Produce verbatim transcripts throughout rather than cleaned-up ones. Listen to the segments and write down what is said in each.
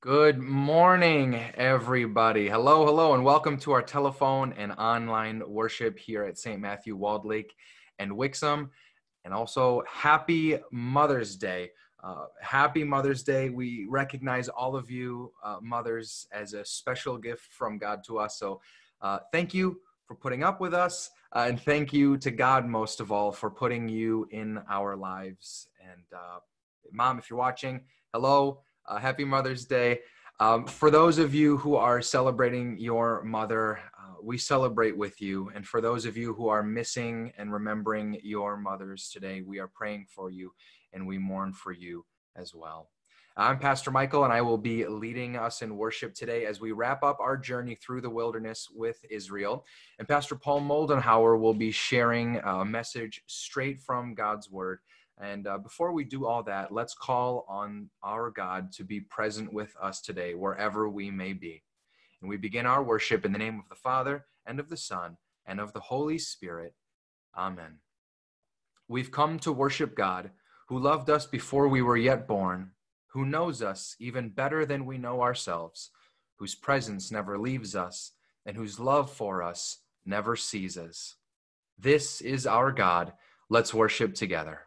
Good morning, everybody. Hello, hello, and welcome to our telephone and online worship here at Saint Matthew Walled Lake and Wixom. And also, happy Mother's Day. Uh, happy Mother's Day. We recognize all of you uh, mothers as a special gift from God to us. So uh, thank you for putting up with us. Uh, and thank you to God, most of all, for putting you in our lives. And uh, Mom, if you're watching, hello. Uh, happy Mother's Day. Um, for those of you who are celebrating your mother, uh, we celebrate with you. And for those of you who are missing and remembering your mothers today, we are praying for you and we mourn for you as well. I'm Pastor Michael, and I will be leading us in worship today as we wrap up our journey through the wilderness with Israel. And Pastor Paul Moldenhauer will be sharing a message straight from God's Word. And uh, before we do all that, let's call on our God to be present with us today, wherever we may be. And we begin our worship in the name of the Father, and of the Son, and of the Holy Spirit. Amen. We've come to worship God, who loved us before we were yet born, who knows us even better than we know ourselves, whose presence never leaves us, and whose love for us never ceases. This is our God. Let's worship together.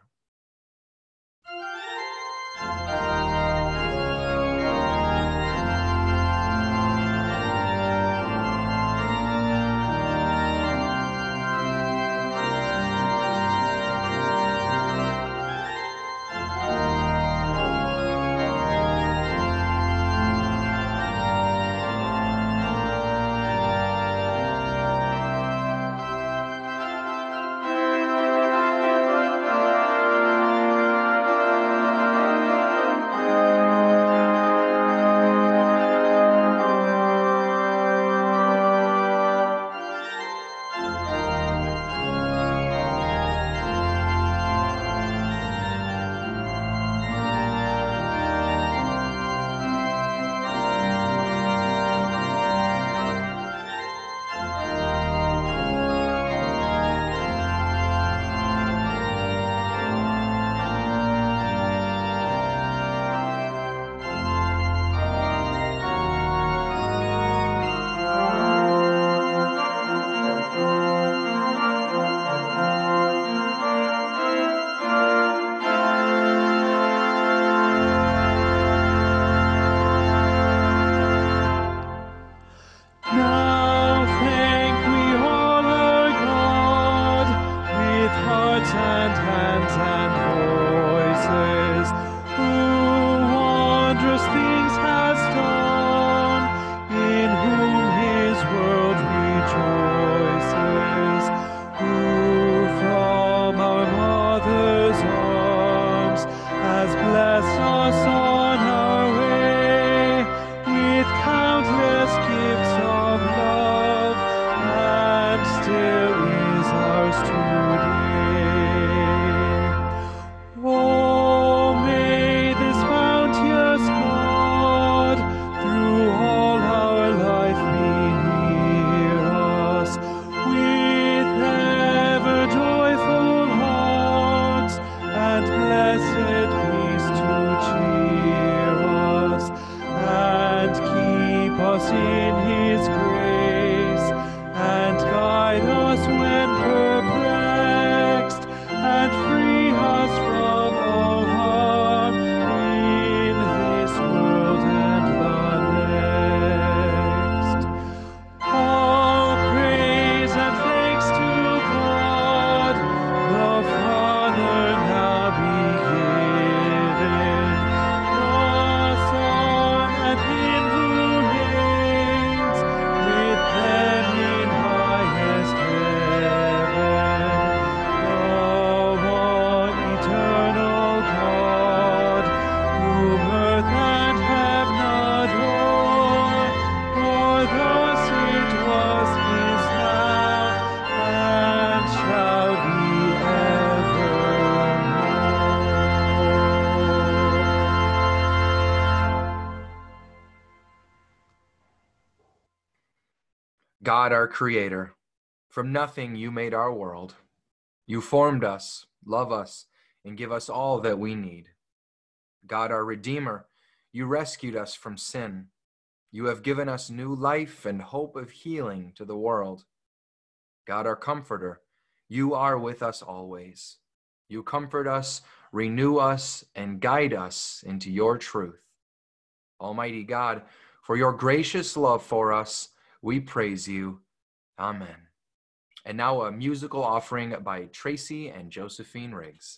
God, our Creator, from nothing you made our world. You formed us, love us, and give us all that we need. God, our Redeemer, You rescued us from sin. You have given us new life and hope of healing to the world. God, our comforter, you are with us always. You comfort us, renew us, and guide us into your truth. Almighty God, for your gracious love for us, we praise you. Amen. And now a musical offering by Tracy and Josephine Riggs.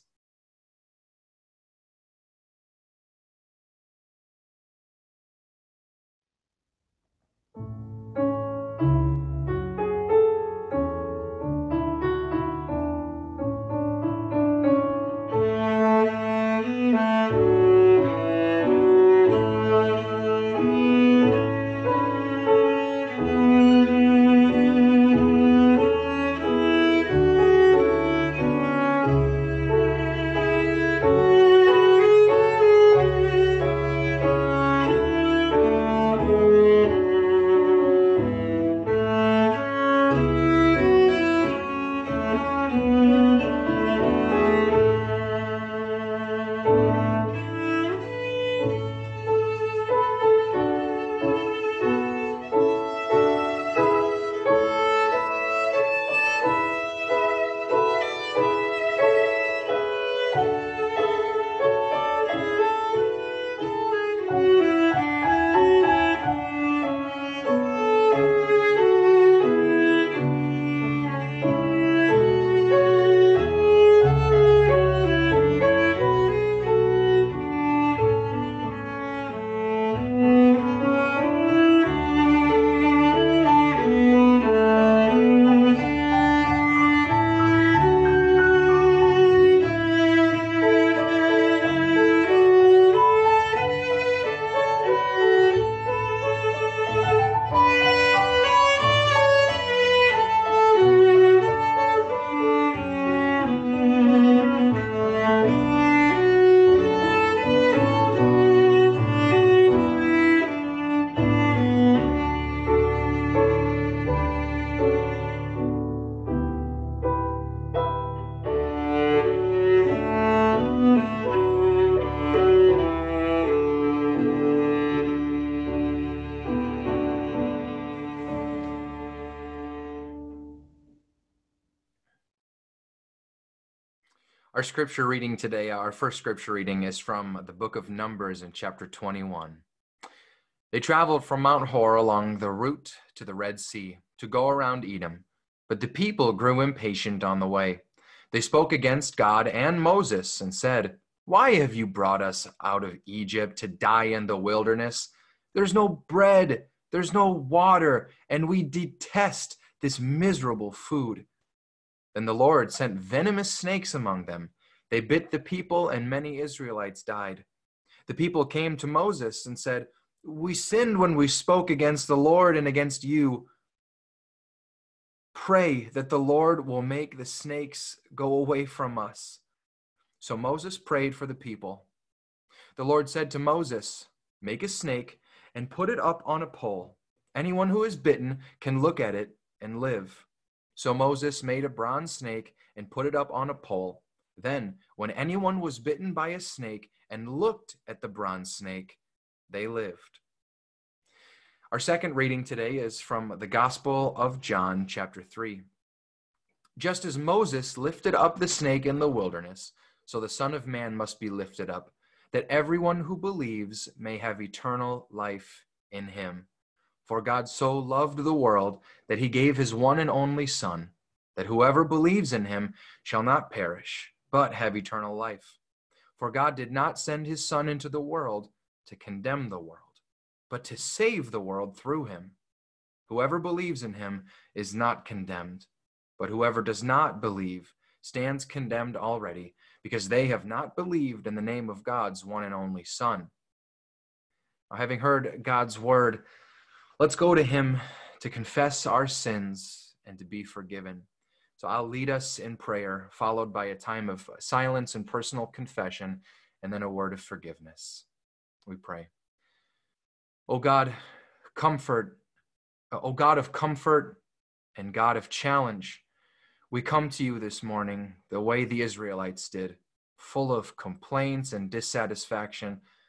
Our scripture reading today, our first scripture reading is from the book of Numbers in chapter twenty-one. They traveled from Mount Hor along the route to the Red Sea to go around Edom, but the people grew impatient on the way. They spoke against God and Moses and said, "Why have you brought us out of Egypt to die in the wilderness? There's no bread, there's no water, and we detest this miserable food." Then the Lord sent venomous snakes among them. They bit the people, and many Israelites died. The people came to Moses and said, "We sinned when we spoke against the Lord and against you. Pray that the Lord will make the snakes go away from us." So Moses prayed for the people. The Lord said to Moses, "Make a snake and put it up on a pole. Anyone who is bitten can look at it and live." So Moses made a bronze snake and put it up on a pole. Then, when anyone was bitten by a snake and looked at the bronze snake, they lived. Our second reading today is from the Gospel of John, chapter three. Just as Moses lifted up the snake in the wilderness, so the Son of Man must be lifted up, that everyone who believes may have eternal life in him. For God so loved the world that he gave his one and only Son, that whoever believes in him shall not perish, but have eternal life. For God did not send his Son into the world to condemn the world, but to save the world through him. Whoever believes in him is not condemned, but whoever does not believe stands condemned already, because they have not believed in the name of God's one and only Son. Now, having heard God's word, let's go to him to confess our sins and to be forgiven. So I'll lead us in prayer, followed by a time of silence and personal confession, and then a word of forgiveness. We pray. O God, comfort, O God of comfort and God of challenge, we come to you this morning the way the Israelites did, full of complaints and dissatisfaction.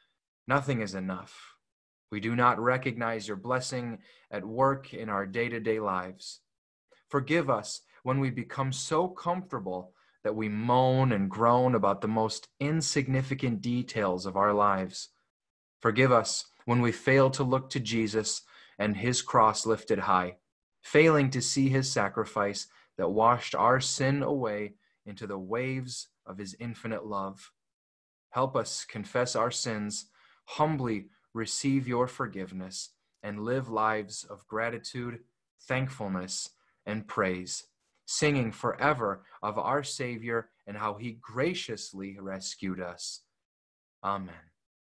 Nothing is enough. We do not recognize your blessing at work in our day-to-day lives. Forgive us when we become so comfortable that we moan and groan about the most insignificant details of our lives. Forgive us when we fail to look to Jesus and his cross lifted high, failing to see his sacrifice that washed our sin away into the waves of his infinite love. Help us confess our sins, humbly receive your forgiveness, and live lives of gratitude, thankfulness, and praise, singing forever of our Savior and how he graciously rescued us. Amen.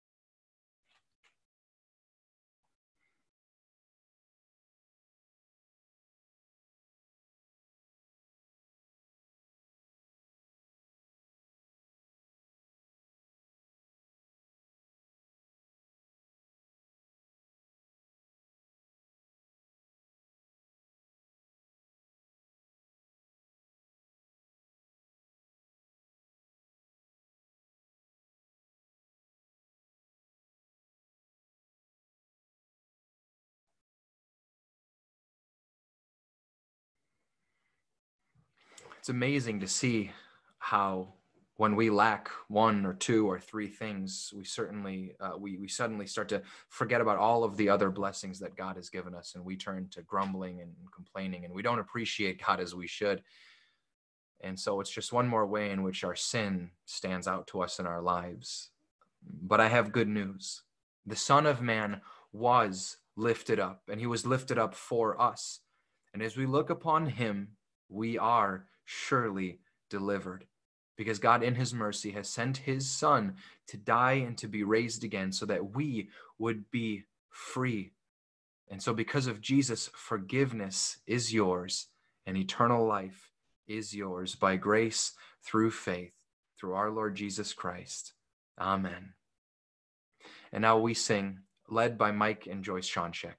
It's amazing to see how when we lack one or two or three things, we certainly, uh, we, we suddenly start to forget about all of the other blessings that God has given us, and we turn to grumbling and complaining, and we don't appreciate God as we should. And so it's just one more way in which our sin stands out to us in our lives. But I have good news. The Son of Man was lifted up, and he was lifted up for us. And as we look upon him, we are surely delivered, because God in his mercy has sent his Son to die and to be raised again so that we would be free. And so because of Jesus, forgiveness is yours and eternal life is yours by grace through faith, through our Lord Jesus Christ. Amen. And now we sing, led by Mike and Joyce Schoncheck.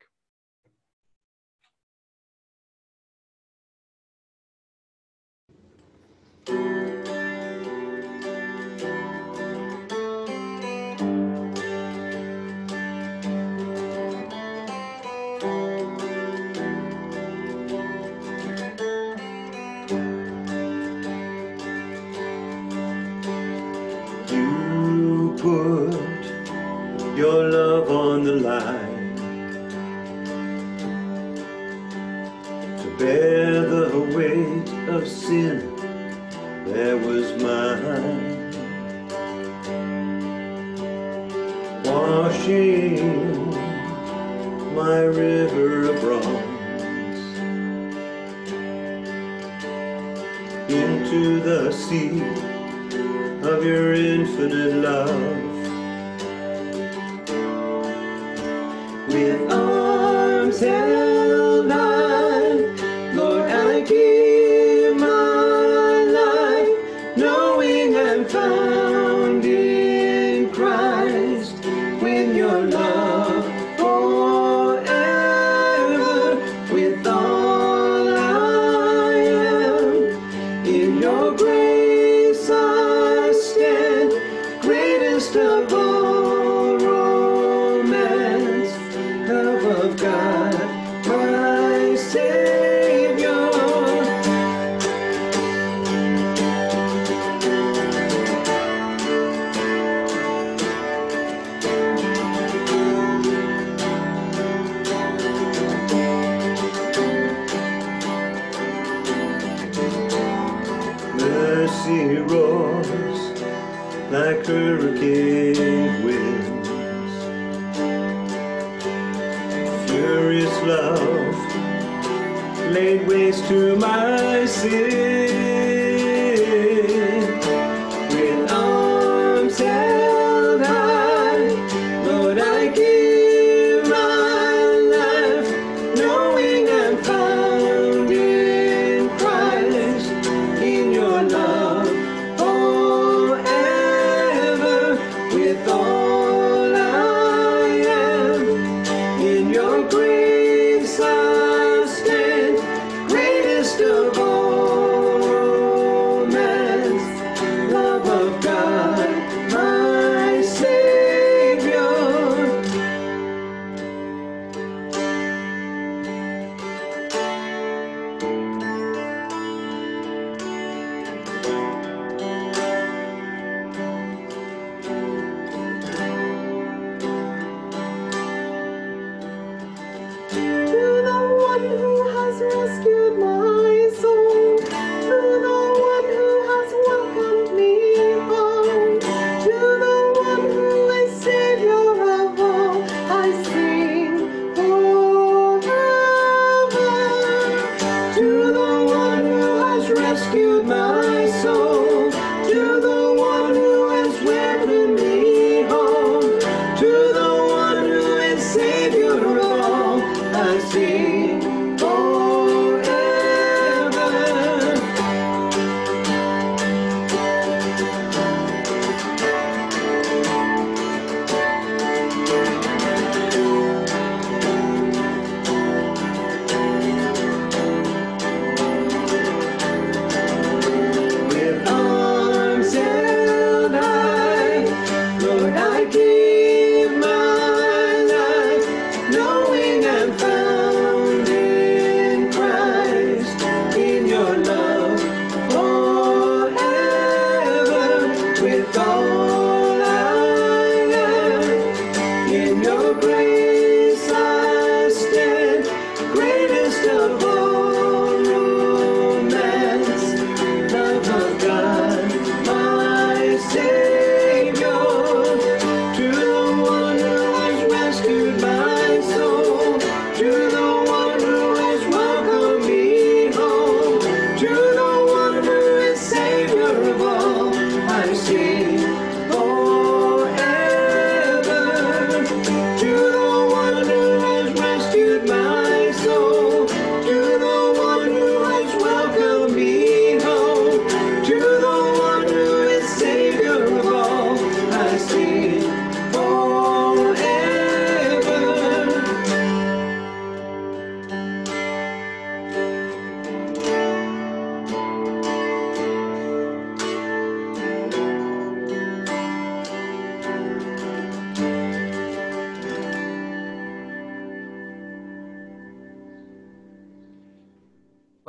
You put your love on the line to bear the weight of sin that was mine, washing my river of wrongs into the sea of your infinite love. With arms held high, Lord, I give my life, knowing I'm found in Christ, with your love forever, with all I am, in your grace I stand, greatest of all romance, love of God, my Savior. Mercy roars like hurricane winds, furious love laid waste to my sin. With arms held high, Lord, I give my life, knowing I'm found in Christ, in your love forever, with all I am, in your grace I stand, greatest of all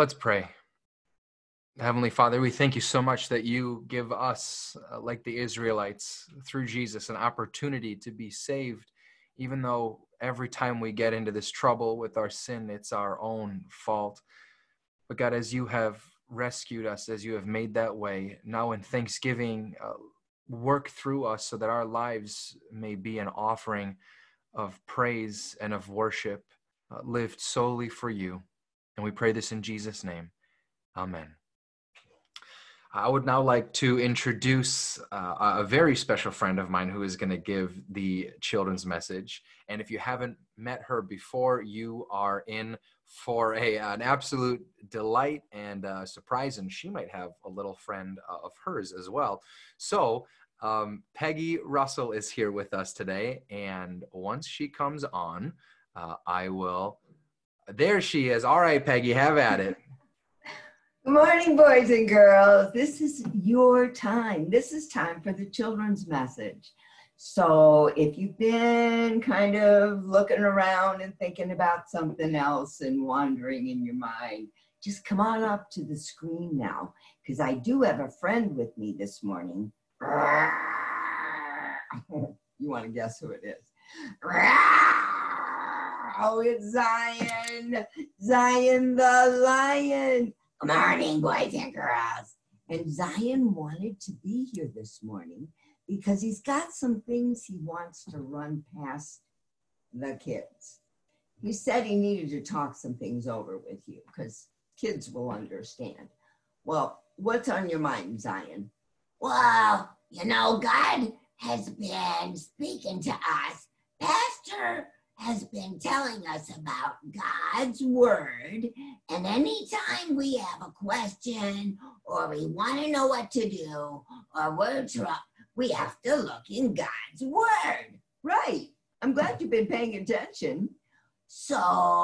Let's pray. Heavenly Father, we thank you so much that you give us, uh, like the Israelites, through Jesus, an opportunity to be saved, even though every time we get into this trouble with our sin, it's our own fault. But God, as you have rescued us, as you have made that way, now in thanksgiving, uh, work through us so that our lives may be an offering of praise and of worship, uh, lived solely for you. And we pray this in Jesus' name. Amen. I would now like to introduce uh, a very special friend of mine who is going to give the children's message. And if you haven't met her before, you are in for a, an absolute delight and uh, surprise, and she might have a little friend of hers as well. So um, Peggy Russell is here with us today, and once she comes on, uh, I will... There she is. All right, Peggy, have at it. Good morning, boys and girls. This is your time. This is time for the children's message. So if you've been kind of looking around and thinking about something else and wandering in your mind, just come on up to the screen now, because I do have a friend with me this morning. You want to guess who it is? Oh, it's Zion. Zion the lion. Good morning, boys and girls. And Zion wanted to be here this morning because he's got some things he wants to run past the kids. He said he needed to talk some things over with you because kids will understand. Well, what's on your mind, Zion? Well, you know, God has been speaking to us. Pastor has been telling us about God's word, and anytime we have a question or we want to know what to do or we're troubled, we have to look in God's word. Right. I'm glad you've been paying attention. So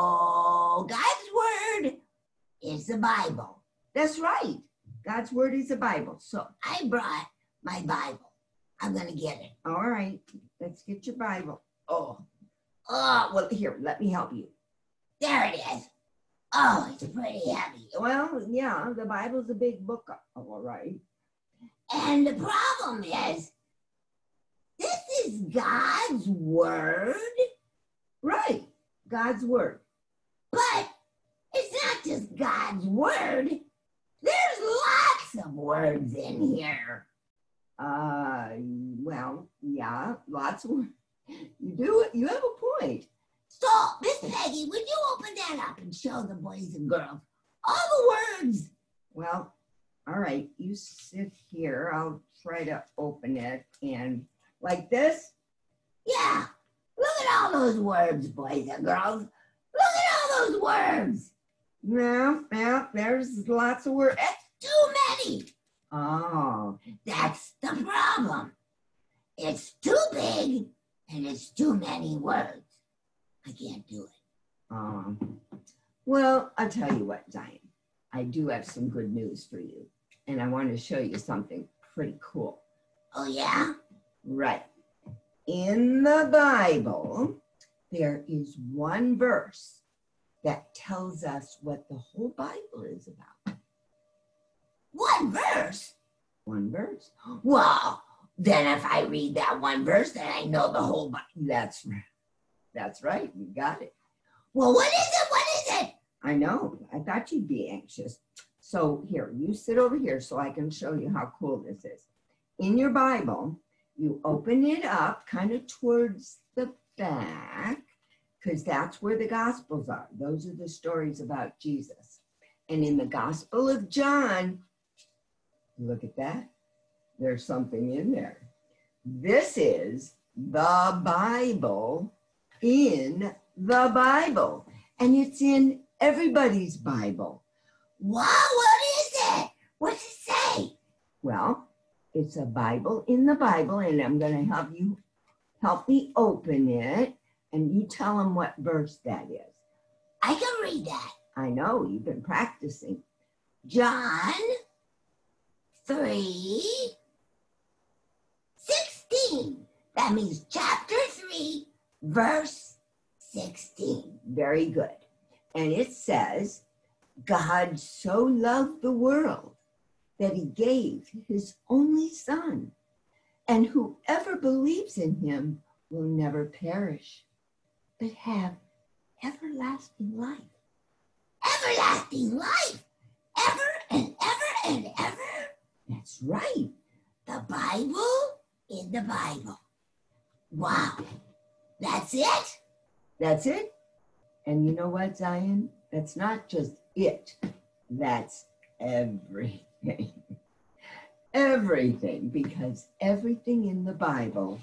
God's word is the Bible. That's right. God's word is the Bible. So I brought my Bible. I'm going to get it. All right. Let's get your Bible. Oh. Oh, well, here, let me help you. There it is. Oh, it's pretty heavy. Well, yeah, the Bible's a big book, all right. And the problem is, this is God's word. Right, God's word. But it's not just God's word. There's lots of words in here. Uh, well, yeah, lots of words. You do it. You have a point. So, Miss Peggy, would you open that up and show the boys and girls all the words? Well, all right. You sit here. I'll try to open it. And like this? Yeah. Look at all those words, boys and girls. Look at all those words. Yeah, yeah, there's lots of words. That's too many. Oh. That's the problem. It's too big. And it's too many words. I can't do it. Um, well, I'll tell you what, Zion. I do have some good news for you. And I want to show you something pretty cool. Oh, yeah? Right. In the Bible, there is one verse that tells us what the whole Bible is about. One verse? One verse. Wow. Then if I read that one verse, then I know the whole Bible. That's right. That's right. You got it. Well, what is it? What is it? I know. I thought you'd be anxious. So here, you sit over here so I can show you how cool this is. In your Bible, you open it up kind of towards the back because that's where the Gospels are. Those are the stories about Jesus. And in the Gospel of John, look at that. There's something in there. This is the Bible in the Bible. And it's in everybody's Bible. Wow, what is it? What's it say? Well, it's a Bible in the Bible, and I'm going to help you, help me open it, and you tell them what verse that is. I can read that. I know, you've been practicing. John three sixteen. That means chapter three, verse sixteen. Very good. And it says, God so loved the world that he gave his only son, and whoever believes in him will never perish, but have everlasting life. Everlasting life, ever and ever and ever. That's right. The Bible in the Bible. Wow, that's it? That's it. And you know what, Zion? That's not just it. That's everything. Everything, because everything in the Bible,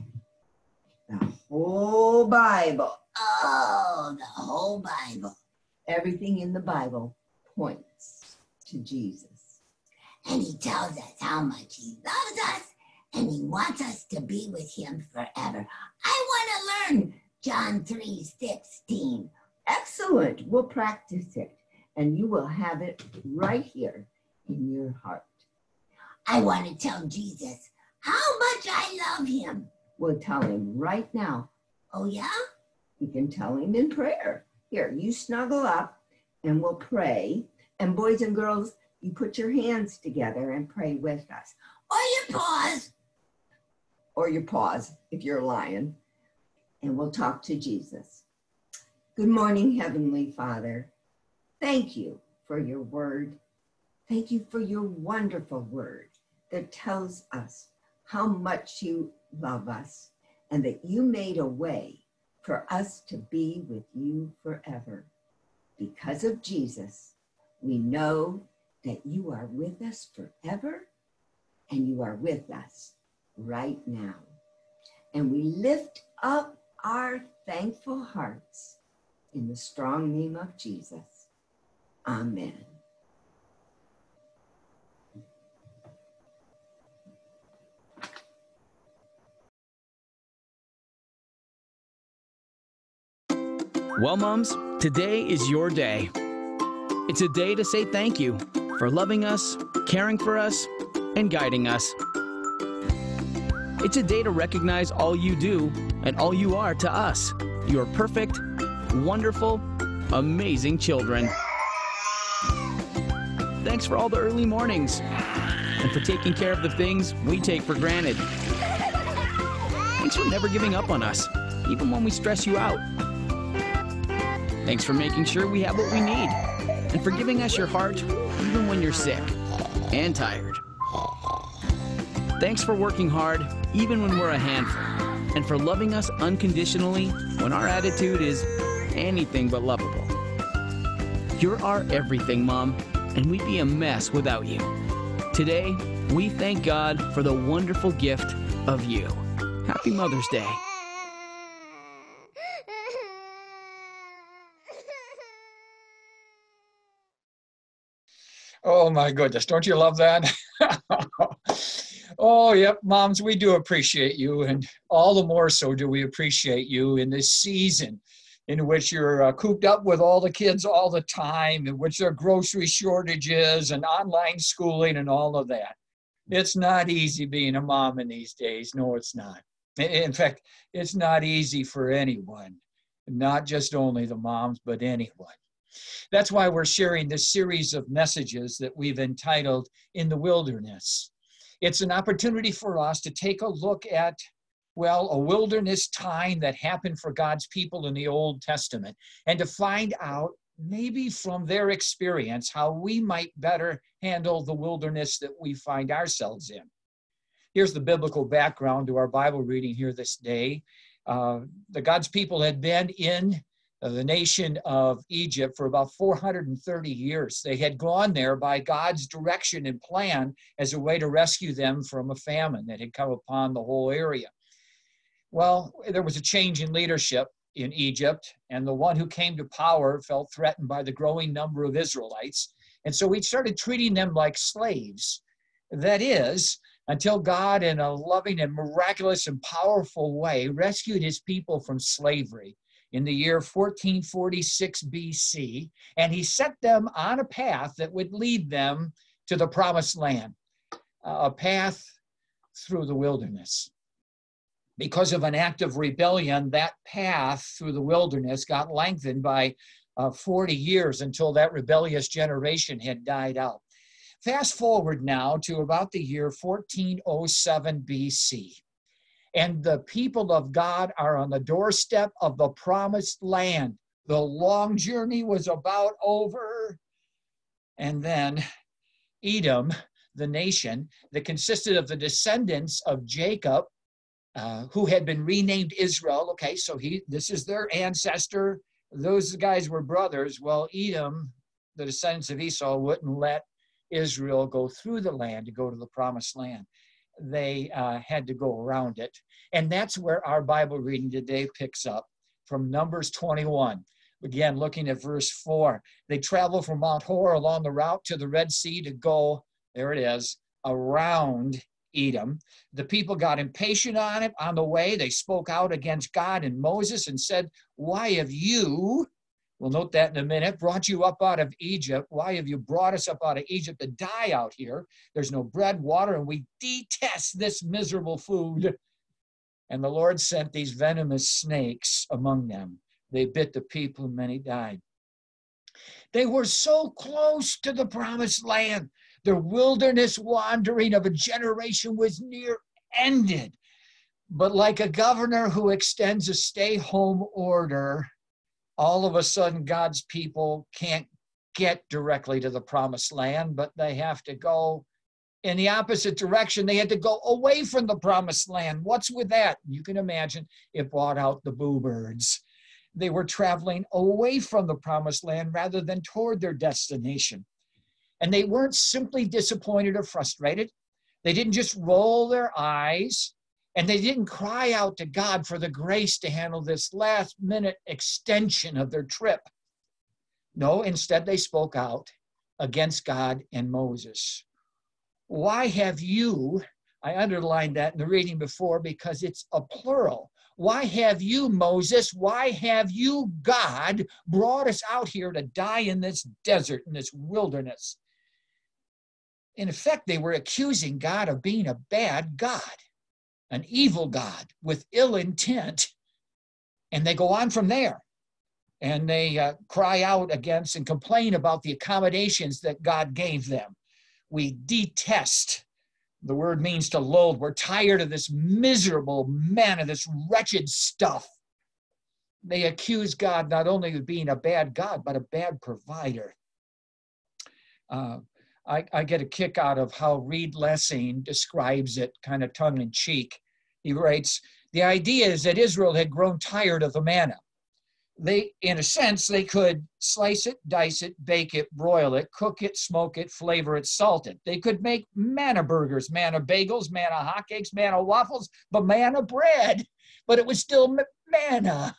the whole Bible, Oh, the whole Bible. everything in the Bible points to Jesus. And he tells us how much he loves us and he wants us to be with him forever. I want to learn John three sixteen. Excellent. We'll practice it, and you will have it right here in your heart. I want to tell Jesus how much I love him. We'll tell him right now. Oh, yeah? You can tell him in prayer. Here, you snuggle up, and we'll pray. And boys and girls, you put your hands together and pray with us. Or your paws. Or your paws, if you're a lion. And we'll talk to Jesus. Good morning, Heavenly Father. Thank you for your word. Thank you for your wonderful word that tells us how much you love us and that you made a way for us to be with you forever. Because of Jesus, we know that you are with us forever and you are with us right now. And we lift up our thankful hearts in the strong name of Jesus. Amen. Well, moms, today is your day. It's a day to say thank you for loving us, caring for us, and guiding us. It's a day to recognize all you do and all you are to us. You are perfect, wonderful, amazing children. Thanks for all the early mornings and for taking care of the things we take for granted. Thanks for never giving up on us, even when we stress you out. Thanks for making sure we have what we need and for giving us your heart even when you're sick and tired. Thanks for working hard even when we're a handful and for loving us unconditionally when our attitude is anything but lovable. You're our everything, Mom, and we'd be a mess without you. Today, we thank God for the wonderful gift of you. Happy Mother's Day. Oh my goodness, don't you love that? Oh, yep, moms, we do appreciate you, and all the more so do we appreciate you in this season in which you're uh, cooped up with all the kids all the time, in which there are grocery shortages and online schooling and all of that. It's not easy being a mom in these days. No, it's not. In fact, it's not easy for anyone, not just only the moms, but anyone. That's why we're sharing this series of messages that we've entitled In the Wilderness. It's an opportunity for us to take a look at, well, a wilderness time that happened for God's people in the Old Testament, and to find out, maybe from their experience, how we might better handle the wilderness that we find ourselves in. Here's the biblical background to our Bible reading here this day. Uh, the God's people had been in the nation of Egypt for about four hundred thirty years. They had gone there by God's direction and plan as a way to rescue them from a famine that had come upon the whole area. Well, there was a change in leadership in Egypt, and the one who came to power felt threatened by the growing number of Israelites, and so he started treating them like slaves. That is, until God, in a loving and miraculous and powerful way, rescued his people from slavery in the year fourteen forty-six B C, and he set them on a path that would lead them to the promised land, a path through the wilderness. Because of an act of rebellion, that path through the wilderness got lengthened by uh, forty years until that rebellious generation had died out. Fast forward now to about the year fourteen oh seven B C. And the people of God are on the doorstep of the promised land. The long journey was about over. And then Edom, the nation that consisted of the descendants of Jacob, uh, who had been renamed Israel. Okay, so he this is their ancestor. Those guys were brothers. Well, Edom, the descendants of Esau, wouldn't let Israel go through the land to go to the promised land. They uh, had to go around it. And that's where our Bible reading today picks up from Numbers twenty-one. Again, looking at verse four. They traveled from Mount Hor along the route to the Red Sea to go, there it is, around Edom. The people got impatient on it on the way. They spoke out against God and Moses and said, why have you, we'll note that in a minute, brought you up out of Egypt? Why have you brought us up out of Egypt to die out here? There's no bread, water, and we detest this miserable food. And the Lord sent these venomous snakes among them. They bit the people and many died. They were so close to the promised land. Their wilderness wandering of a generation was near ended. But like a governor who extends a stay-home order, all of a sudden God's people can't get directly to the promised land, but they have to go in the opposite direction. They had to go away from the promised land. What's with that? You can imagine it brought out the boo birds. They were traveling away from the promised land rather than toward their destination. And they weren't simply disappointed or frustrated. They didn't just roll their eyes, and they didn't cry out to God for the grace to handle this last minute extension of their trip. No, instead they spoke out against God and Moses. Why have you, I underlined that in the reading before because it's a plural. Why have you, Moses, why have you, God, brought us out here to die in this desert, in this wilderness? In effect, they were accusing God of being a bad God, an evil God with ill intent. And they go on from there. And they uh, cry out against and complain about the accommodations that God gave them. We detest. The word means to loathe. We're tired of this miserable manna, this wretched stuff. They accuse God not only of being a bad God, but a bad provider. Uh, I, I get a kick out of how Reed Lessing describes it, kind of tongue-in-cheek. He writes, the idea is that Israel had grown tired of the manna. They, in a sense, they could slice it, dice it, bake it, broil it, cook it, smoke it, flavor it, salt it. They could make manna burgers, manna bagels, manna hotcakes, manna waffles, but manna bread. But it was still manna.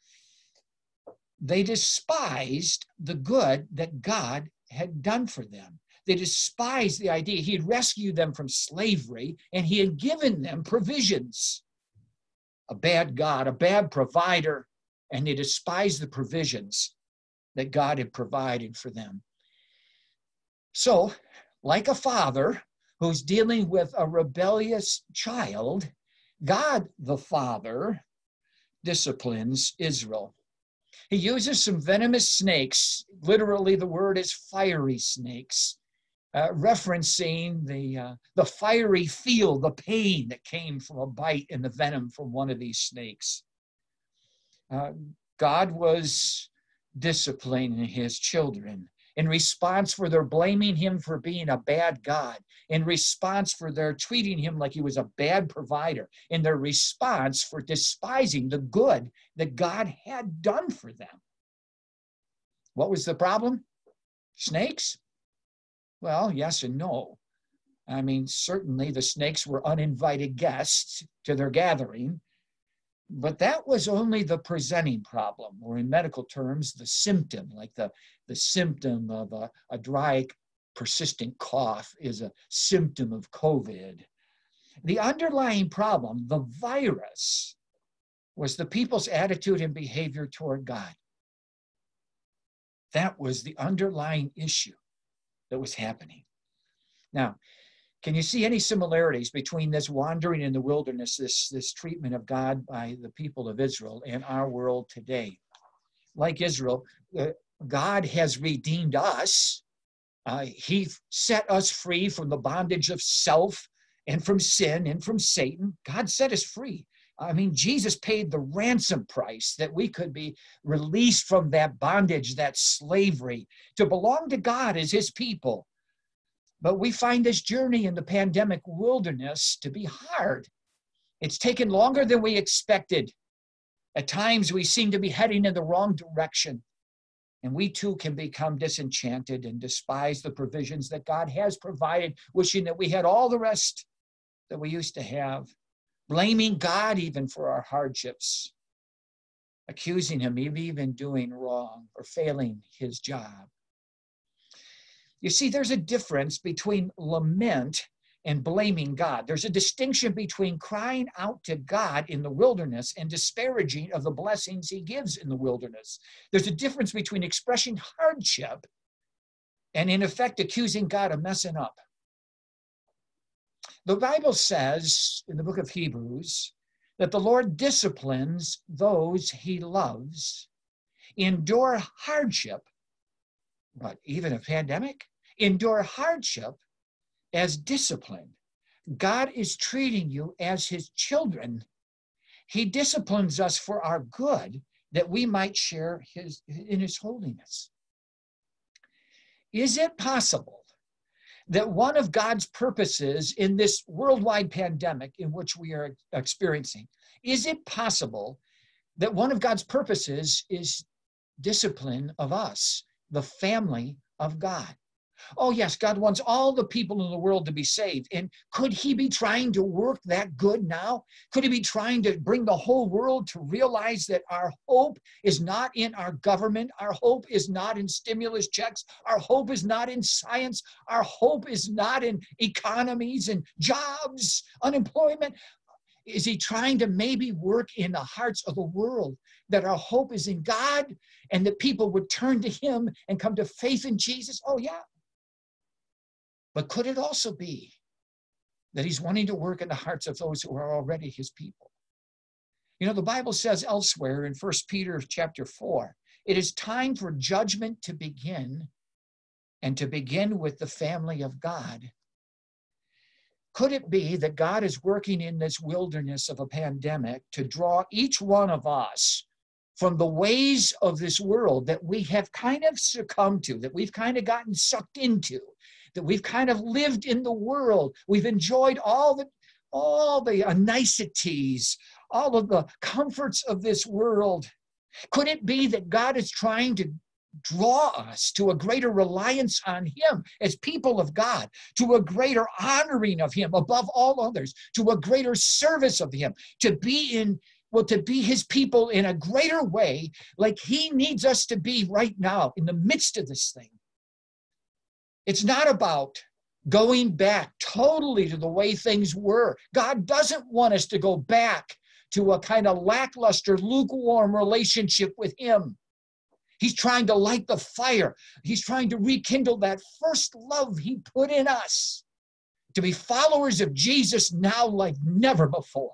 They despised the good that God had done for them. They despised the idea he had rescued them from slavery and he had given them provisions. A bad God, a bad provider. And they despised the provisions that God had provided for them. So, like a father who's dealing with a rebellious child, God the Father disciplines Israel. He uses some venomous snakes. Literally, the word is fiery snakes, uh, referencing the, uh, the fiery feel, the pain that came from a bite and the venom from one of these snakes. Uh, God was disciplining his children in response for their blaming him for being a bad God, in response for their treating him like he was a bad provider, in their response for despising the good that God had done for them. What was the problem? Snakes? Well, yes and no. I mean, certainly the snakes were uninvited guests to their gathering. But that was only the presenting problem, or in medical terms, the symptom, like the, the symptom of a, a dry, persistent cough is a symptom of COVID. The underlying problem, the virus, was the people's attitude and behavior toward God. That was the underlying issue that was happening. Now, can you see any similarities between this wandering in the wilderness, this, this treatment of God by the people of Israel, and our world today? like Israel, uh, God has redeemed us. Uh, he set us free from the bondage of self and from sin and from Satan. God set us free. I mean, Jesus paid the ransom price that we could be released from that bondage, that slavery, to belong to God as his people. But we find this journey in the pandemic wilderness to be hard. It's taken longer than we expected. At times, we seem to be heading in the wrong direction. And we too can become disenchanted and despise the provisions that God has provided, wishing that we had all the rest that we used to have, blaming God even for our hardships, accusing him of even doing wrong or failing his job. You see, there's a difference between lament and blaming God. There's a distinction between crying out to God in the wilderness and disparaging of the blessings he gives in the wilderness. There's a difference between expressing hardship and, in effect, accusing God of messing up. The Bible says in the book of Hebrews that the Lord disciplines those he loves. Endure hardship, but even a pandemic, endure hardship as discipline. God is treating you as his children. He disciplines us for our good, that we might share his, in his holiness. Is it possible that one of God's purposes in this worldwide pandemic in which we are experiencing, is it possible that one of God's purposes is discipline of us, the family of God? Oh yes, God wants all the people in the world to be saved. And could he be trying to work that good now? Could he be trying to bring the whole world to realize that our hope is not in our government? Our hope is not in stimulus checks. Our hope is not in science. Our hope is not in economies and jobs, unemployment. Is he trying to maybe work in the hearts of the world that our hope is in God and that people would turn to him and come to faith in Jesus? Oh yeah. But could it also be that he's wanting to work in the hearts of those who are already his people? You know, the Bible says elsewhere in First Peter chapter four, it is time for judgment to begin, and to begin with the family of God. Could it be that God is working in this wilderness of a pandemic to draw each one of us from the ways of this world that we have kind of succumbed to, that we've kind of gotten sucked into, that we've kind of lived in the world. We've enjoyed all the, all the niceties, all of the comforts of this world. Could it be that God is trying to draw us to a greater reliance on him as people of God, to a greater honoring of him above all others, to a greater service of him, to be in, well, to be his people in a greater way, like he needs us to be right now in the midst of this thing? It's not about going back totally to the way things were. God doesn't want us to go back to a kind of lackluster, lukewarm relationship with him. He's trying to light the fire. He's trying to rekindle that first love he put in us, to be followers of Jesus now like never before.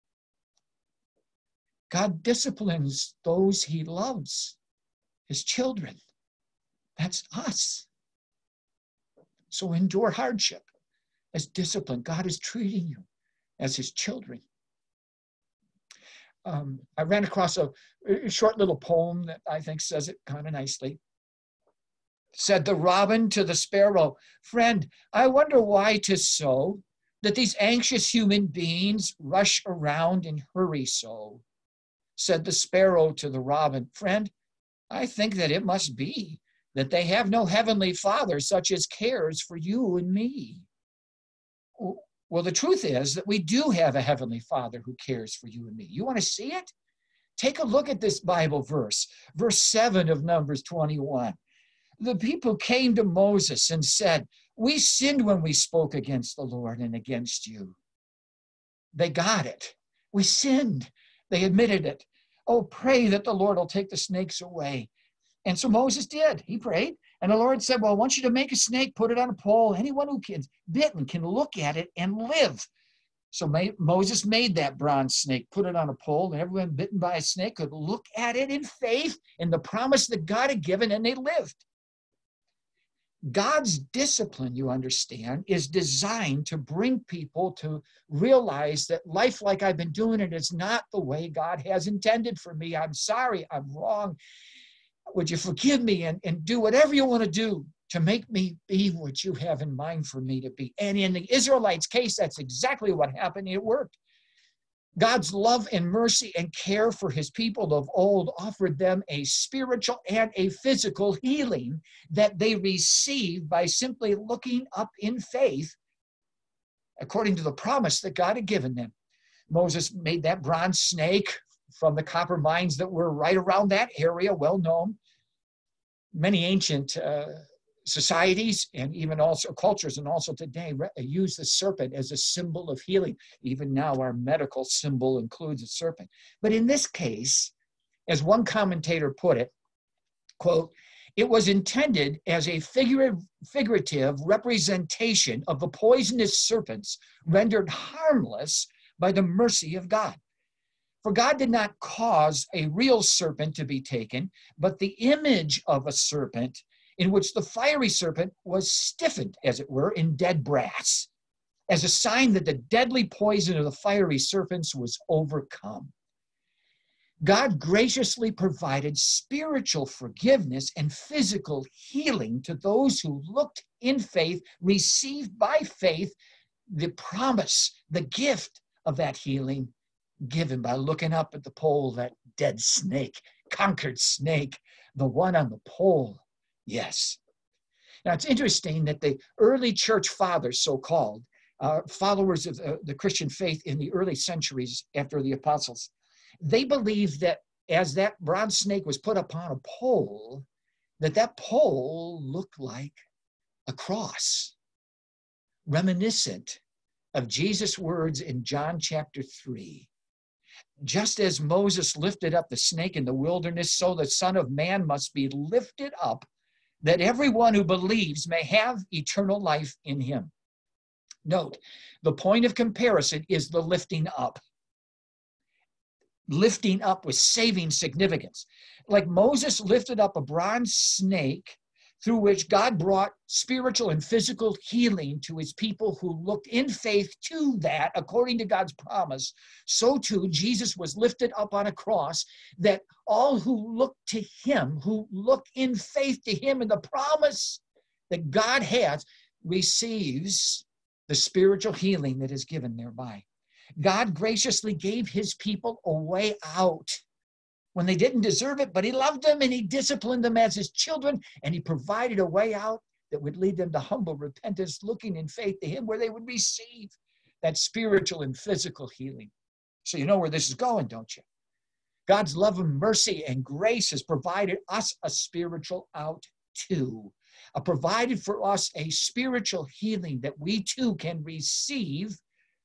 God disciplines those he loves, his children. That's us. So endure hardship as discipline. God is treating you as his children. Um, I ran across a, a short little poem that I think says it kind of nicely. Said the robin to the sparrow, "Friend, I wonder why 'tis so that these anxious human beings rush around and hurry so." Said the sparrow to the robin, "Friend, I think that it must be that they have no heavenly Father such as cares for you and me." Well, the truth is that we do have a heavenly Father who cares for you and me. You want to see it? Take a look at this Bible verse, verse seven of Numbers twenty-one. The people came to Moses and said, "We sinned when we spoke against the Lord and against you." They got it. We sinned. They admitted it. Oh, pray that the Lord will take the snakes away. And so Moses did. He prayed. And the Lord said, well, I want you to make a snake, put it on a pole. Anyone who gets bitten can look at it and live. So Moses made that bronze snake, put it on a pole, and everyone bitten by a snake could look at it in faith in the promise that God had given, and they lived. God's discipline, you understand, is designed to bring people to realize that life like I've been doing it is not the way God has intended for me. I'm sorry, I'm wrong. Would you forgive me and, and do whatever you want to do to make me be what you have in mind for me to be? And in the Israelites' case, that's exactly what happened. It worked. God's love and mercy and care for his people of old offered them a spiritual and a physical healing that they received by simply looking up in faith according to the promise that God had given them. Moses made that bronze snake from the copper mines that were right around that area, well known. Many ancient uh, societies and even also cultures and also today use the serpent as a symbol of healing. Even now our medical symbol includes a serpent. But in this case, as one commentator put it, quote, it was intended as a figurative, figurative representation of the poisonous serpents rendered harmless by the mercy of God. For God did not cause a real serpent to be taken, but the image of a serpent in which the fiery serpent was stiffened, as it were, in dead brass, as a sign that the deadly poison of the fiery serpents was overcome. God graciously provided spiritual forgiveness and physical healing to those who looked in faith, received by faith the promise, the gift of that healing given by looking up at the pole, that dead snake, conquered snake, the one on the pole. Yes. Now, it's interesting that the early church fathers, so-called, uh, followers of uh, the Christian faith in the early centuries after the apostles, they believed that as that bronze snake was put upon a pole, that that pole looked like a cross, reminiscent of Jesus' words in John chapter three. Just as Moses lifted up the snake in the wilderness, so the Son of Man must be lifted up, that everyone who believes may have eternal life in him. Note, the point of comparison is the lifting up. Lifting up with saving significance. Like Moses lifted up a bronze snake through which God brought spiritual and physical healing to his people who looked in faith to that, according to God's promise, so too Jesus was lifted up on a cross, that all who look to him, who look in faith to him and the promise that God has, receives the spiritual healing that is given thereby. God graciously gave his people a way out when they didn't deserve it, but he loved them and he disciplined them as his children, and he provided a way out that would lead them to humble repentance, looking in faith to him, where they would receive that spiritual and physical healing. So you know where this is going, don't you? God's love and mercy and grace has provided us a spiritual out too, uh, provided for us a spiritual healing that we too can receive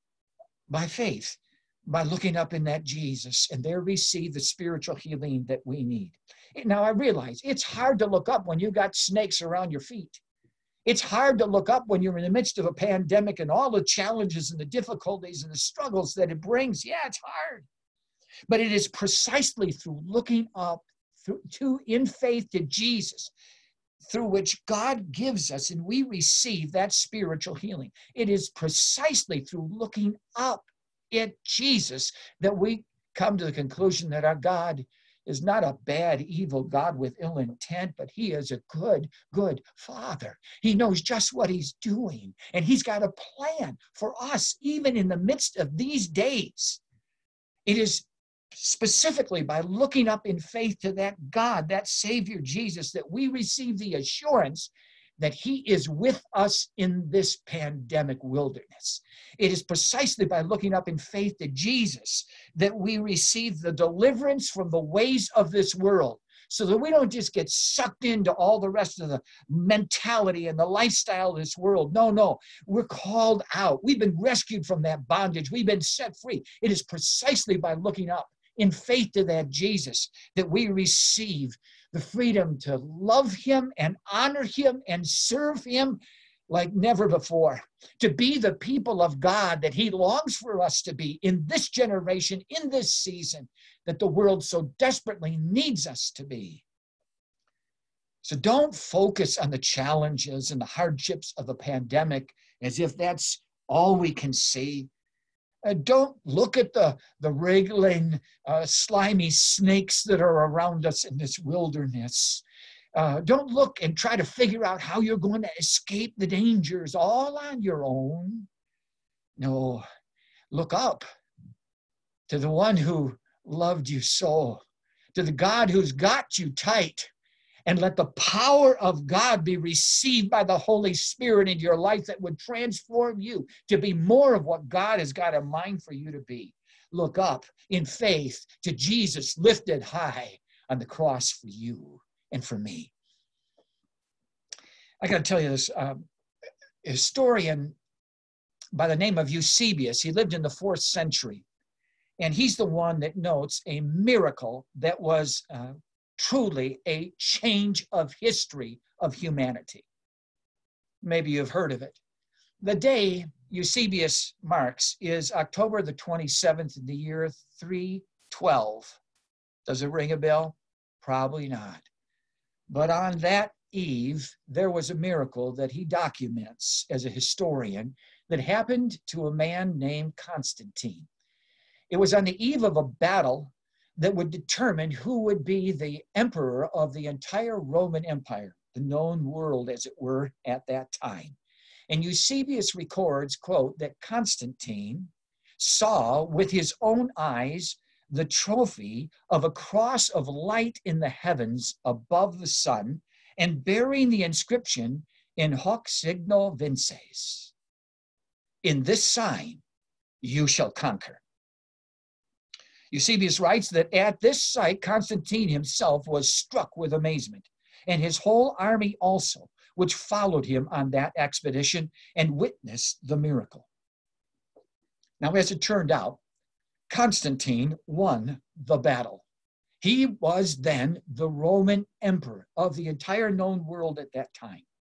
by faith, by looking up in that Jesus, and there receive the spiritual healing that we need. Now, I realize it's hard to look up when you've got snakes around your feet. It's hard to look up when you're in the midst of a pandemic and all the challenges and the difficulties and the struggles that it brings. Yeah, it's hard. But it is precisely through looking up through, to in faith to Jesus, through which God gives us and we receive that spiritual healing. It is precisely through looking up at Jesus that we come to the conclusion that our God is not a bad, evil God with ill intent, but he is a good, good Father. He knows just what he's doing, and he's got a plan for us, even in the midst of these days. It is specifically by looking up in faith to that God, that Savior Jesus, that we receive the assurance that he is with us in this pandemic wilderness. It is precisely by looking up in faith to Jesus that we receive the deliverance from the ways of this world, so that we don't just get sucked into all the rest of the mentality and the lifestyle of this world. No, no, we're called out. We've been rescued from that bondage. We've been set free. It is precisely by looking up in faith to that Jesus that we receive the freedom to love him and honor him and serve him like never before, to be the people of God that he longs for us to be in this generation, in this season, that the world so desperately needs us to be. So don't focus on the challenges and the hardships of the pandemic as if that's all we can see. Uh, don't look at the, the wriggling, uh, slimy snakes that are around us in this wilderness. Uh, don't look and try to figure out how you're going to escape the dangers all on your own. No, look up to the one who loved you so, to the God who's got you tight, and let the power of God be received by the Holy Spirit in your life that would transform you to be more of what God has got in mind for you to be. Look up in faith to Jesus lifted high on the cross for you and for me. I got to tell you this, um, a historian by the name of Eusebius, he lived in the fourth century, and he's the one that notes a miracle that was uh, truly a change of history of humanity. Maybe you've heard of it. The day Eusebius marks is October the twenty-seventh in the year three twelve. Does it ring a bell? Probably not. But on that eve, there was a miracle that he documents as a historian that happened to a man named Constantine. It was on the eve of a battle that would determine who would be the emperor of the entire Roman Empire, the known world, as it were, at that time. And Eusebius records, quote, that Constantine saw with his own eyes the trophy of a cross of light in the heavens above the sun, and bearing the inscription, in hoc signo vinces. In this sign, you shall conquer. Eusebius writes that at this sight, Constantine himself was struck with amazement, and his whole army also, which followed him on that expedition and witnessed the miracle. Now, as it turned out, Constantine won the battle. He was then the Roman emperor of the entire known world at that time.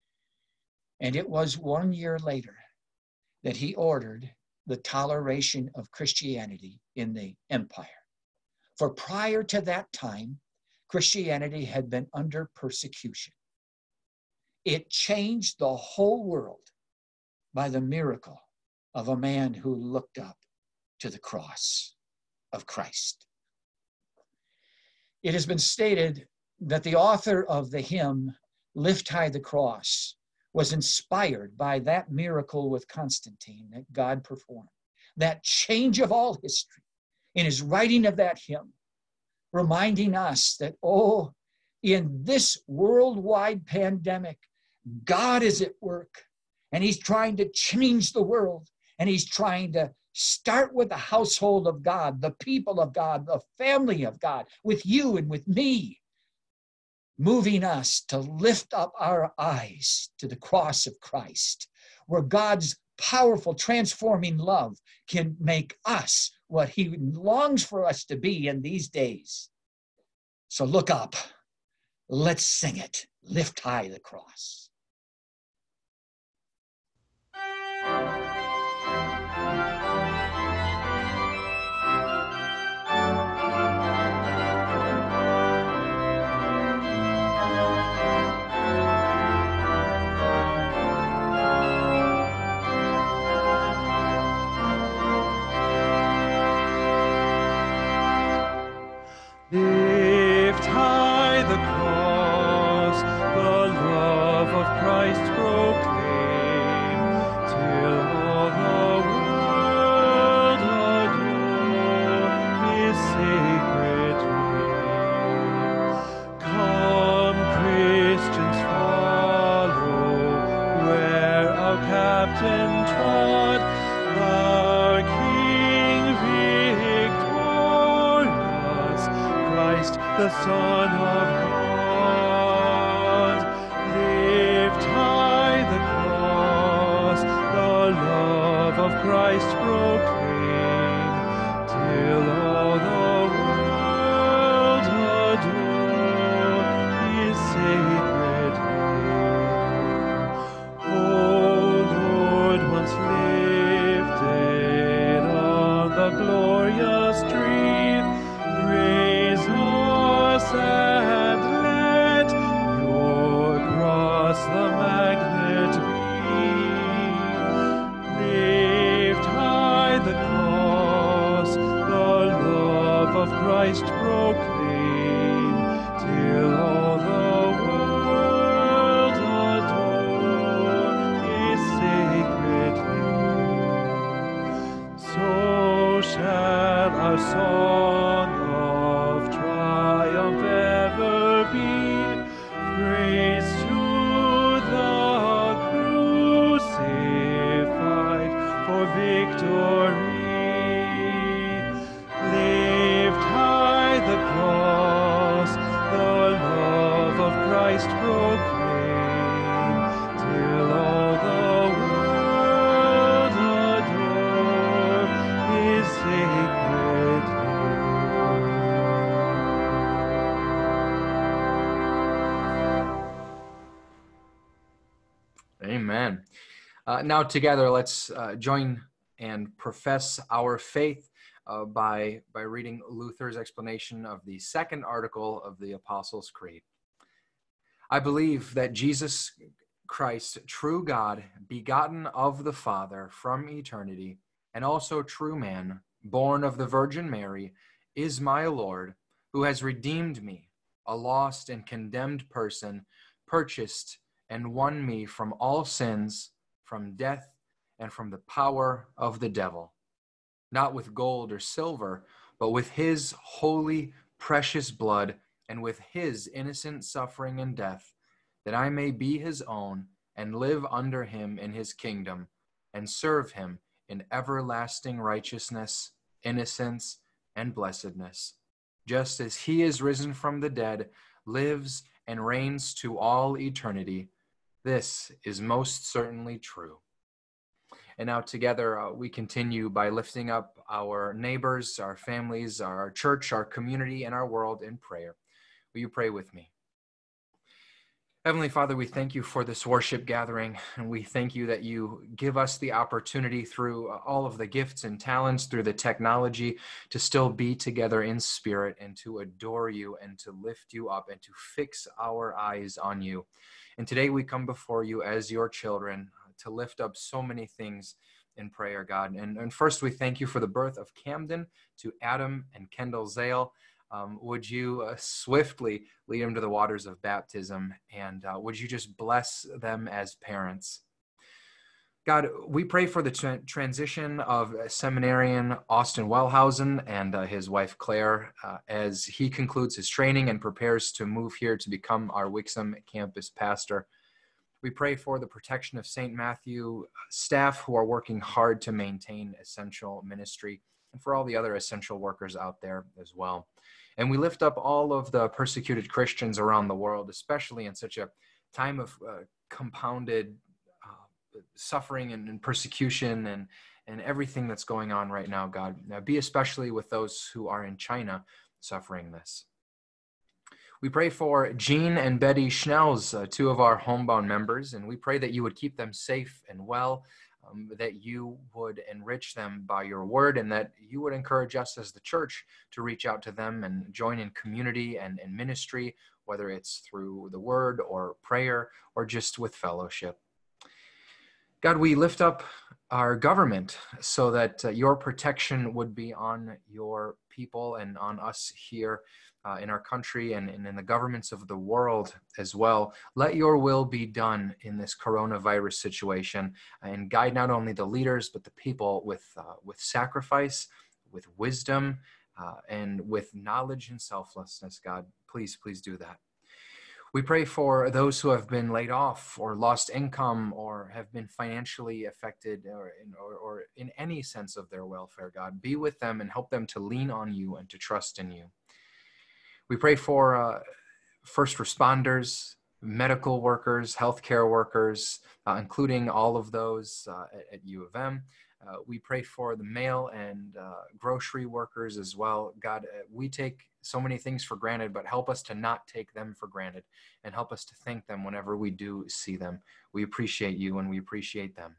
And it was one year later that he ordered the toleration of Christianity in the empire. For prior to that time, Christianity had been under persecution. It changed the whole world by the miracle of a man who looked up to the cross of Christ. It has been stated that the author of the hymn, Lift High the Cross, was inspired by that miracle with Constantine that God performed. That change of all history in his writing of that hymn, reminding us that, oh, in this worldwide pandemic, God is at work, and he's trying to change the world, and he's trying to start with the household of God, the people of God, the family of God, with you and with me, moving us to lift up our eyes to the cross of Christ, where God's powerful, transforming love can make us what he longs for us to be in these days. So look up. Let's sing it. Lift high the cross. Lift high the cross, the love of Christ proclaim, till all the world adore his sacred name. Come, Christians, follow where our captain trod, our King victorious, Christ the Son of God. Lift high the cross, the love of Christ proclaim, till all the world adore his sacred name. Oh, Christ proclaim, till all the world adore his sacred name. So shall our song of triumph ever be, praise to the crucified for victory. Lift high the cross, the love of Christ proclaim, till all the world adore his sacred name. Amen. Uh, now together, let's uh, join and profess our faith uh, by, by reading Luther's explanation of the second article of the Apostles' Creed. I believe that Jesus Christ, true God, begotten of the Father from eternity, and also true man, born of the Virgin Mary, is my Lord, who has redeemed me, a lost and condemned person, purchased and won me from all sins, from death, and from the power of the devil, not with gold or silver, but with his holy, precious blood, and with his innocent suffering and death, that I may be his own and live under him in his kingdom, and serve him in everlasting righteousness, innocence, and blessedness, just as he is risen from the dead, lives and reigns to all eternity. This is most certainly true. And now together uh, we continue by lifting up our neighbors, our families, our church, our community, and our world in prayer. Will you pray with me? Heavenly Father, we thank you for this worship gathering, and we thank you that you give us the opportunity through all of the gifts and talents, through the technology, to still be together in spirit and to adore you and to lift you up and to fix our eyes on you. And today we come before you as your children to lift up so many things in prayer, God. And, and first, we thank you for the birth of Camden to Adam and Kendall Zale. Um, would you uh, swiftly lead them to the waters of baptism, and uh, would you just bless them as parents? God, we pray for the tra- transition of seminarian Austin Wellhausen and uh, his wife Claire uh, as he concludes his training and prepares to move here to become our Wixom campus pastor. We pray for the protection of Saint Matthew staff who are working hard to maintain essential ministry, and for all the other essential workers out there as well. And we lift up all of the persecuted Christians around the world, especially in such a time of uh, compounded uh, suffering and, and persecution and, and everything that's going on right now, God. Now, be especially with those who are in China suffering this. We pray for Jean and Betty Schnells, uh, two of our homebound members, and we pray that you would keep them safe and well, um, that you would enrich them by your word, and that you would encourage us as the church to reach out to them and join in community and, and ministry, whether it's through the word or prayer or just with fellowship. God, we lift up our government so that uh, your protection would be on your people and on us here uh, in our country and, and in the governments of the world as well. Let your will be done in this coronavirus situation and guide not only the leaders, but the people with, uh, with sacrifice, with wisdom, uh, and with knowledge and selflessness, God. Please, please do that. We pray for those who have been laid off or lost income or have been financially affected or in, or, or in any sense of their welfare, God. Be with them and help them to lean on you and to trust in you. We pray for uh, first responders, medical workers, healthcare workers, uh, including all of those uh, at, at U of M. Uh, we pray for the mail and uh, grocery workers as well. God, uh, we take so many things for granted, but help us to not take them for granted and help us to thank them whenever we do see them. We appreciate you and we appreciate them.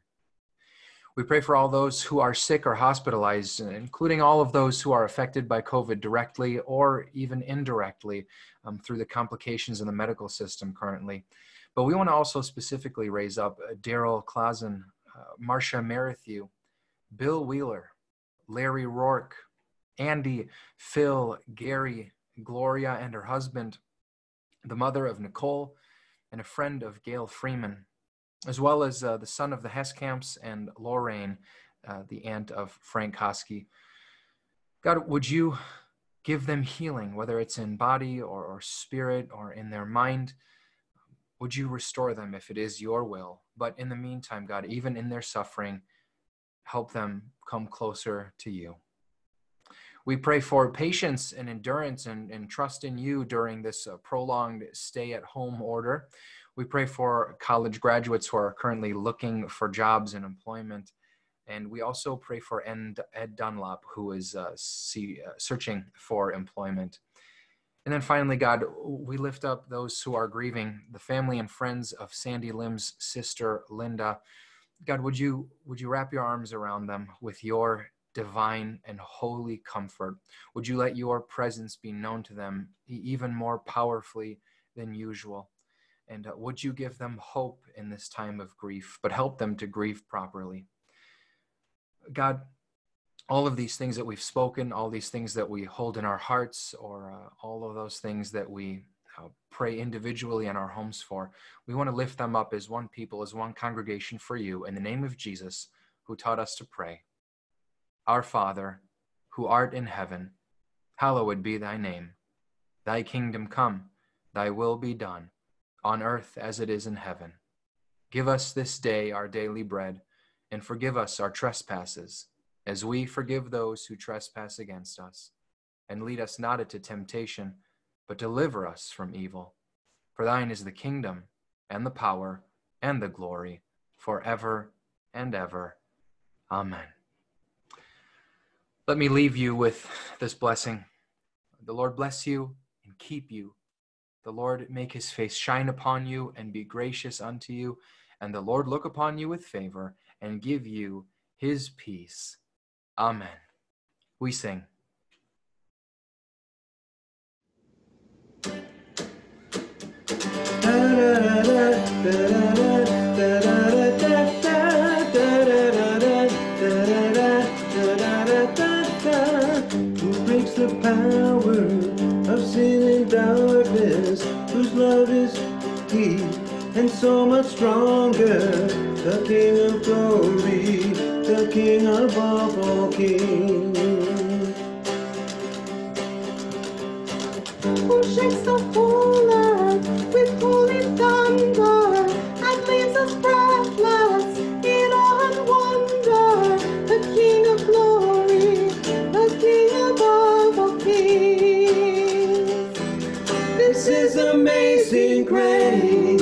We pray for all those who are sick or hospitalized, including all of those who are affected by COVID directly or even indirectly um, through the complications in the medical system currently. But we want to also specifically raise up uh, Daryl Clausen, uh, Marcia Merrithew, Bill Wheeler, Larry Rourke, Andy, Phil, Gary, Gloria and her husband, the mother of Nicole, and a friend of Gail Freeman, as well as uh, the son of the Heskamps and Lorraine, uh, the aunt of Frank Koski. God, would you give them healing, whether it's in body or, or spirit or in their mind? Would you restore them if it is your will? But in the meantime, God, even in their suffering, help them come closer to you. We pray for patience and endurance and, and trust in you during this uh, prolonged stay-at-home order. We pray for college graduates who are currently looking for jobs and employment. And we also pray for Ed Dunlop, who is uh, see, uh, searching for employment. And then finally, God, we lift up those who are grieving, the family and friends of Sandy Lim's sister, Linda. God, would you, would you wrap your arms around them with your divine and holy comfort? Would you let your presence be known to them even more powerfully than usual? And uh, would you give them hope in this time of grief, but help them to grieve properly? God, all of these things that we've spoken, all these things that we hold in our hearts, or uh, all of those things that we uh, pray individually in our homes for, we want to lift them up as one people, as one congregation for you, in the name of Jesus, who taught us to pray. Our Father, who art in heaven, hallowed be thy name. Thy kingdom come, thy will be done, on earth as it is in heaven. Give us this day our daily bread, and forgive us our trespasses, as we forgive those who trespass against us. And lead us not into temptation, but deliver us from evil. For thine is the kingdom, and the power, and the glory, forever and ever. Amen. Let me leave you with this blessing. The Lord bless you and keep you. The Lord make his face shine upon you and be gracious unto you. And the Lord look upon you with favor and give you his peace. Amen. We sing. Who breaks the power of sin and darkness, whose love is deep and so much stronger, the King of glory, the King above all kings. Who shakes the whole earth with holy thunder and leaves us breathless in awe and wonder, the King of glory, the King above all kings. This is amazing grace.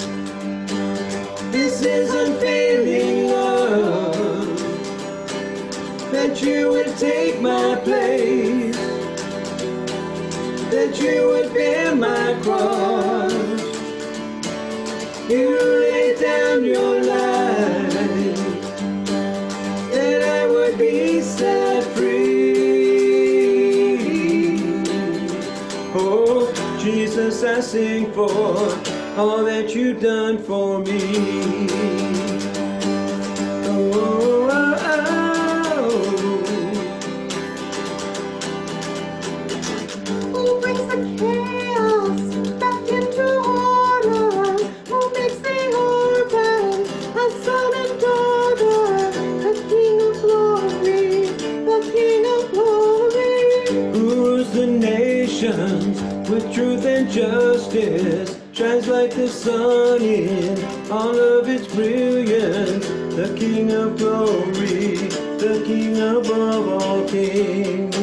This is unfailing love, that you would take my place, that you would bear my cross. You laid down your life, that I would be set free. Oh, Jesus, I sing for all that you've done for me. Oh, oh, oh. Who brings the chaos back into order? Who makes the orphan a son and daughter? The King of glory, the King of glory. Who rules the nations with truth and justice, shines like the sun in all of its brilliance, the King of glory, the King above all kings.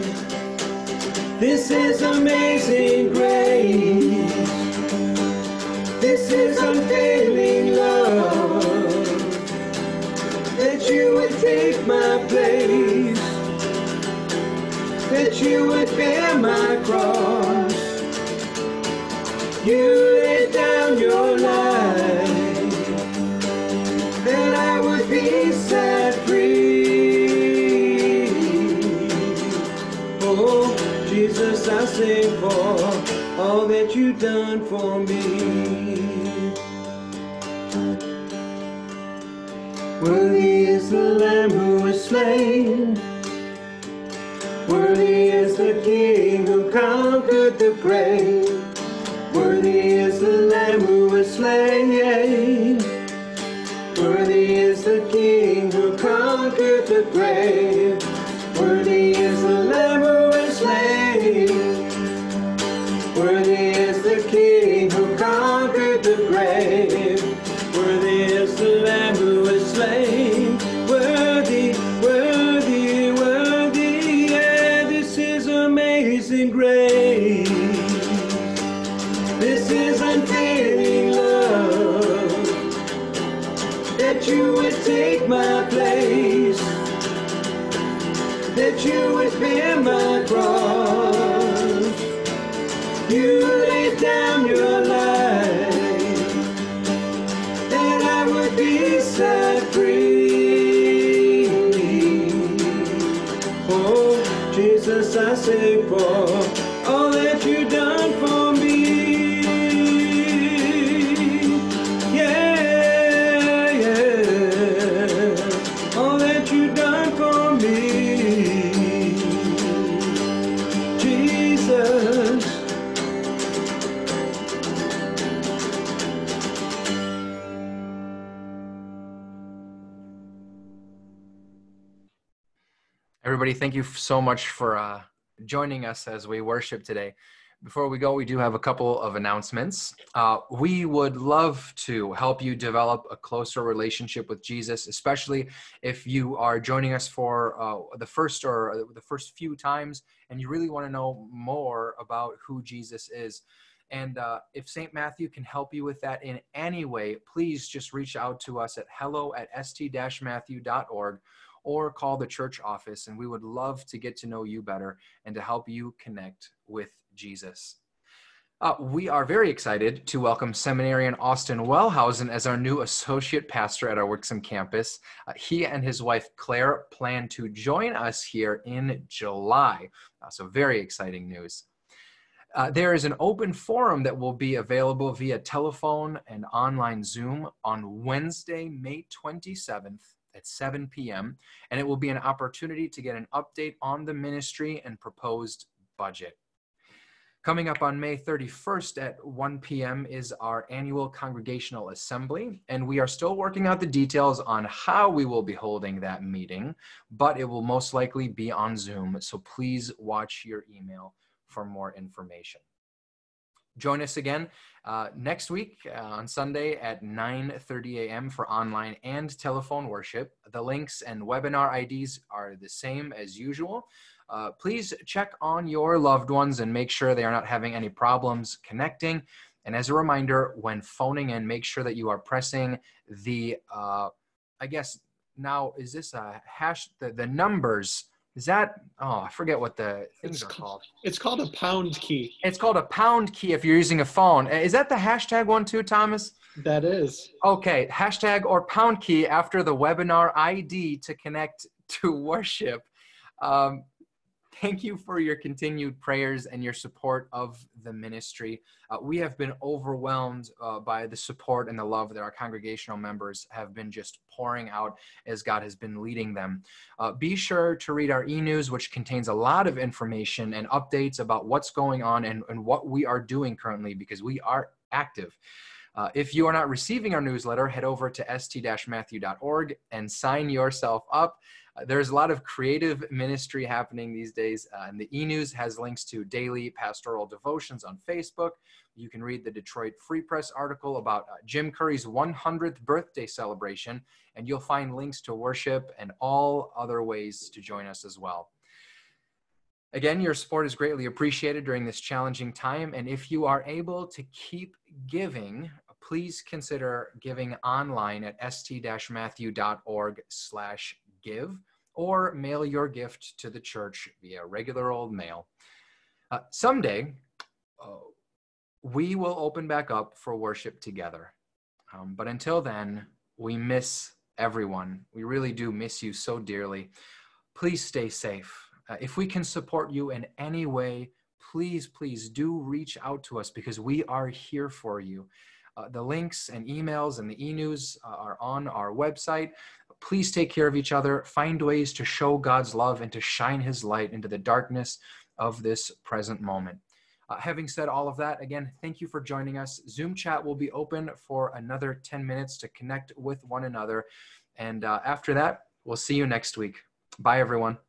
This is amazing grace. This is unfailing love, that you would take my place, that you would bear my cross. You laid down your life, that I would be set free. Oh, Jesus, I sing for all that you've done for me. Worthy is the Lamb who was slain, Worthy is the King who conquered the grave. Worthy is the Lamb who was slain. Worthy is the King who conquered the grave. Worthy is the Lamb who was slain. Worthy is the King who conquered the grave. Worthy is the Lamb who was slain. Worthy, worthy, worthy, yeah, this is amazing grace. This is unfailing love, that you would take my place, that you would bear my cross. You laid down your life, that I would be set free. Oh, Jesus, I say for all that you've done for me. Yeah, yeah, all that you've done for me. Jesus. Everybody, thank you so much for uh, joining us as we worship today. Before we go, we do have a couple of announcements. Uh, we would love to help you develop a closer relationship with Jesus, especially if you are joining us for uh, the first or the first few times and you really want to know more about who Jesus is. And uh, if Saint Matthew can help you with that in any way, please just reach out to us at hello at s t dash matthew dot org. Or call the church office, and we would love to get to know you better and to help you connect with Jesus. Uh, we are very excited to welcome seminarian Austin Wellhausen as our new associate pastor at our Wixom campus. Uh, he and his wife Claire plan to join us here in July, uh, so very exciting news. Uh, there is an open forum that will be available via telephone and online Zoom on Wednesday, May twenty-seventh. At seven p m and it will be an opportunity to get an update on the ministry and proposed budget. Coming up on May thirty-first at one p m is our annual congregational assembly, and we are still working out the details on how we will be holding that meeting, but it will most likely be on Zoom, so please watch your email for more information. Join us again uh, next week uh, on Sunday at nine thirty a m for online and telephone worship. The links and webinar I Ds are the same as usual. Uh, please check on your loved ones and make sure they are not having any problems connecting. And as a reminder, when phoning in, make sure that you are pressing the, uh, I guess now, is this a hash, the, the numbers. Is that, oh, I forget what the things It's are ca- called. It's called a pound key. It's called a pound key if you're using a phone. Is that the hashtag one too, Thomas? That is. Okay, hashtag or pound key after the webinar I D to connect to worship. Um, thank you for your continued prayers and your support of the ministry. Uh, we have been overwhelmed uh, by the support and the love that our congregational members have been just pouring out as God has been leading them. Uh, be sure to read our e-news, which contains a lot of information and updates about what's going on and, and what we are doing currently, because we are active. Uh, if you are not receiving our newsletter, head over to s t dash matthew dot org and sign yourself up. Uh, there's a lot of creative ministry happening these days, uh, and the e-news has links to daily pastoral devotions on Facebook. You can read the Detroit Free Press article about uh, Jim Curry's one hundredth birthday celebration, and you'll find links to worship and all other ways to join us as well. Again, your support is greatly appreciated during this challenging time, and if you are able to keep giving, please consider giving online at s t dash matthew dot org slash give, or mail your gift to the church via regular old mail. Uh, someday, uh, we will open back up for worship together. Um, but until then, we miss everyone. We really do miss you so dearly. Please stay safe. Uh, if we can support you in any way, please, please do reach out to us, because we are here for you. Uh, the links and emails and the e-news uh, are on our website. please take care of each other. Find ways to show God's love and to shine his light into the darkness of this present moment. Uh, having said all of that, again, thank you for joining us. Zoom chat will be open for another ten minutes to connect with one another. And uh, after that, we'll see you next week. Bye, everyone.